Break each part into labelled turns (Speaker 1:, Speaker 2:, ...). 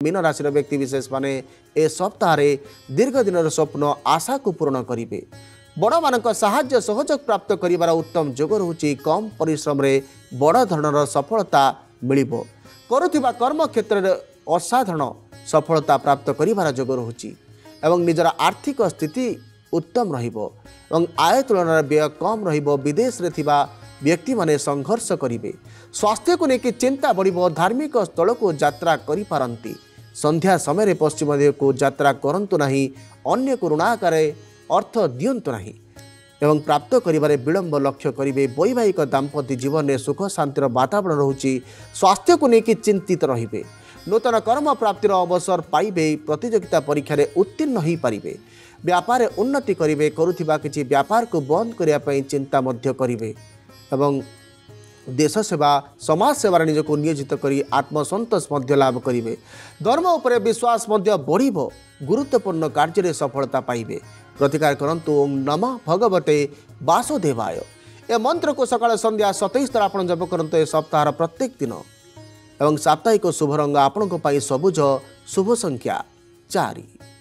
Speaker 1: Mean राशि व्यक्ति विशेष माने ए सप्ताह दीर्घ दिन स्वप्न आशा को पूर्ण करेंगे। बड़ मान साहाय्य सहयोग प्राप्त करिवार उत्तम जोग रहुछि। कम परिश्रम रे बड़ धरणर सफलता मिलिबो। करुथिबा कर्म क्षेत्र में असाधारण सफलता प्राप्त करिवार जोग रहुछि एवं निजर आर्थिक स्थिति उत्तम रहिबो एवं आय तुलन व्यय कम रहिबो। विदेश रे थिबा व्यक्ति माने संघर्ष करिवे। स्वास्थ्य को लेकिन चिंता बढ़िबो। धार्मिक स्थल को यात्रा करि पारंती। संध्या समय पश्चिम दिग को यात्रा करंतु नाही। अन्य को ऋणाकार अर्थ दियंतु नाही एवं प्राप्त करिबारे विलंब लक्ष्य करिवे। वैवाहिक दाम्पत्य जीवन में सुख शांतिर वातावरण रहुछि। स्वास्थ्य को लेकिन चिंतित रहिबे। नूतन कर्म प्राप्तिर अवसर पाइबे। प्रतियोगिता परीक्षा रे उत्तीर्ण हो पारिबे। व्यापार उन्नति करिवे। करुथिबा किछि व्यापार को बंद करिया पई चिंता मध्य करिवे एवं देश सेवा समाज सेवा निज को नियोजित करी आत्मसंतोष मध्य लाभ करिवे। धर्म उपरे विश्वास मध्य बढ़िबो। गुरुत्वपूर्ण कार्य रे सफलता पाइबे। प्रतिकार करंतु ओम नमः भगवते वासुदेवाय ए मंत्र को सकाळ संध्या 27 थर आपण जप करंतु। ए सप्ताह प्रत्येक दिन एवं साप्ताहिक शुभ रंग आपण को पाई सबुज। शुभ संख्या 4।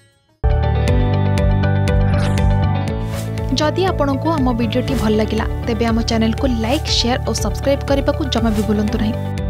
Speaker 2: जदि आपंक आम भिडी भल लगा तेब आम चैनल को लाइक शेयर और सब्सक्राइब करने को जमा भी भूलु नहीं।